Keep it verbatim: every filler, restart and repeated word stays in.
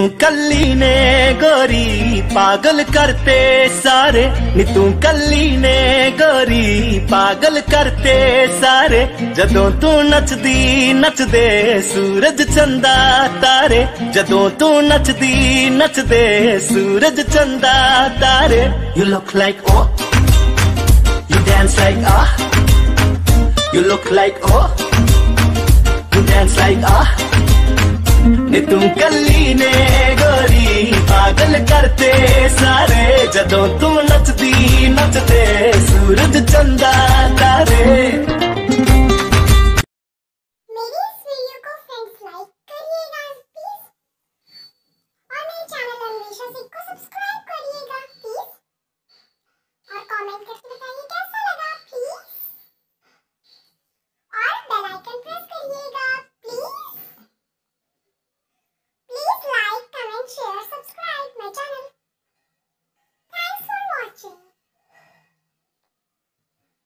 कल्ली ने गोरी पागल करते सारे, नी तू कल्ली ने गोरी पागल करते सारे। जदों तू नचदी नचदे सूरज चंदा तारे, जदों तू नचदी नचदे सूरज चंदा तारे। You look like oh, you dance like ah, you look like oh, you dance like ah। नी तू कल्ली ने गोरी पागल करते सारे, जदों तू नचदी नचदे सूरज चंदा तारे।